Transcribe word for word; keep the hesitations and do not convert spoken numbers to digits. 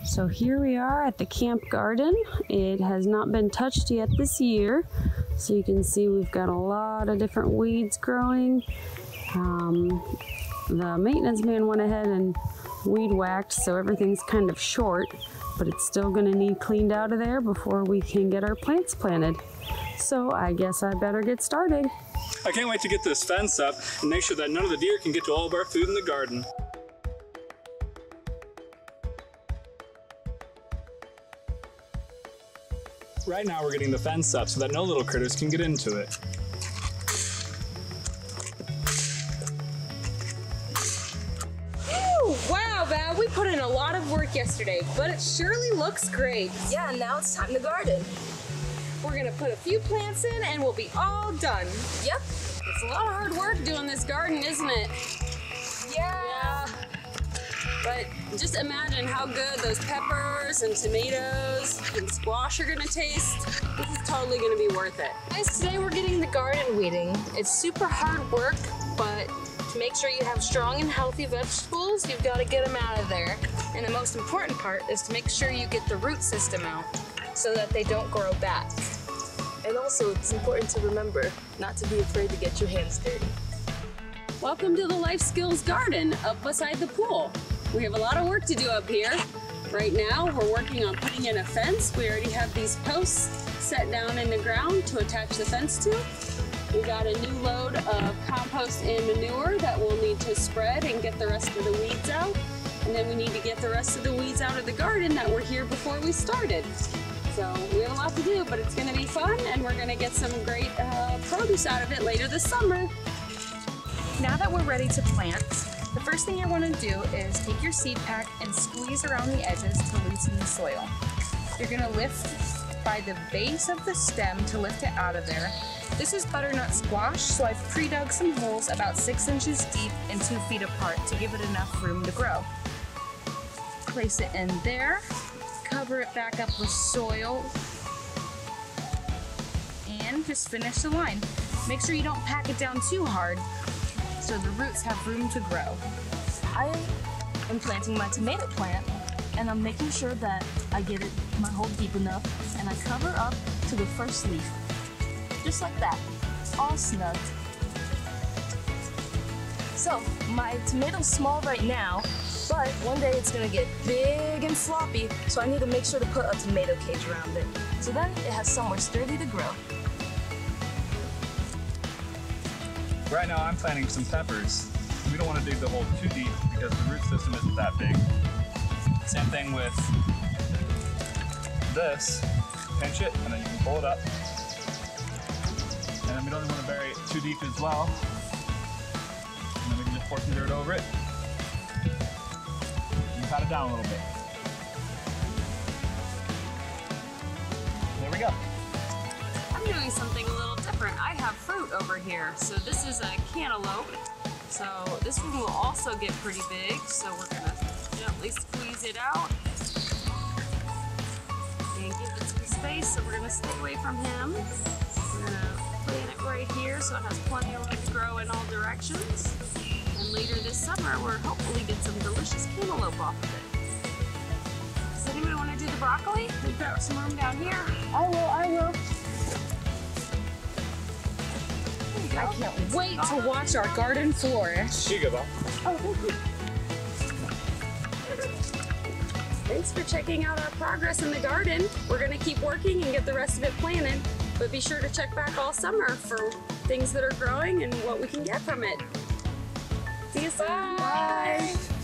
So here we are at the camp garden. It has not been touched yet this year. So you can see we've got a lot of different weeds growing. Um, the maintenance man went ahead and weed whacked, so everything's kind of short, but it's still gonna need cleaned out of there before we can get our plants planted. So I guess I better get started. I can't wait to get this fence up and make sure that none of the deer can get to all of our food in the garden. Right now we're getting the fence up so that no little critters can get into it. Woo! Wow, Val, we put in a lot of work yesterday, but it surely looks great. Yeah, now it's time to garden. We're gonna put a few plants in and we'll be all done. Yep. It's a lot of hard work doing this garden, isn't it? Yeah. Yeah. But just imagine how good those peppers and tomatoes and squash are gonna taste. This is totally gonna be worth it. Guys, today we're getting the garden weeding. It's super hard work, but to make sure you have strong and healthy vegetables, you've got to get them out of there. And the most important part is to make sure you get the root system out so that they don't grow back. And also, it's important to remember not to be afraid to get your hands dirty. Welcome to the Life Skills Garden up beside the pool. We have a lot of work to do up here. Right now, we're working on putting in a fence. We already have these posts set down in the ground to attach the fence to. We got a new load of compost and manure that we'll need to spread and get the rest of the weeds out. And then we need to get the rest of the weeds out of the garden that were here before we started. So we have a lot to do, but it's gonna be fun and we're gonna get some great uh, produce out of it later this summer. Now that we're ready to plant, the first thing you want to do is take your seed pack and squeeze around the edges to loosen the soil. You're going to lift by the base of the stem to lift it out of there. This is butternut squash, so I've pre-dug some holes about six inches deep and two feet apart to give it enough room to grow. Place it in there, cover it back up with soil, and just finish the line. Make sure you don't pack it down too hard, so the roots have room to grow. I am planting my tomato plant, and I'm making sure that I get it my hole deep enough, and I cover up to the first leaf. Just like that, all snug. So, my tomato's small right now, but one day it's gonna get big and floppy, so I need to make sure to put a tomato cage around it. So then it has somewhere sturdy to grow. Right now I'm planting some peppers. We don't want to dig the hole too deep because the root system isn't that big. Same thing with this. Pinch it and then you can pull it up. And then we don't want to bury it too deep as well. And then we can just pour some dirt over it. And pat it down a little bit. There we go. I'm doing something a little different. I have fruit over here. So this is a cantaloupe. So this one will also get pretty big. So we're gonna gently squeeze it out and give it some space. So we're gonna stay away from him. We're gonna plant it right here so it has plenty of room to grow in all directions. And later this summer, we'll hopefully get some delicious cantaloupe off of it. Does anybody want to do the broccoli? We've got some room down here. I will, I will. I can't wait to watch our garden flourish. Here you go, Bob. Oh, thank you. Thanks for checking out our progress in the garden. We're gonna keep working and get the rest of it planted, but be sure to check back all summer for things that are growing and what we can get from it. See you soon. Bye. Bye.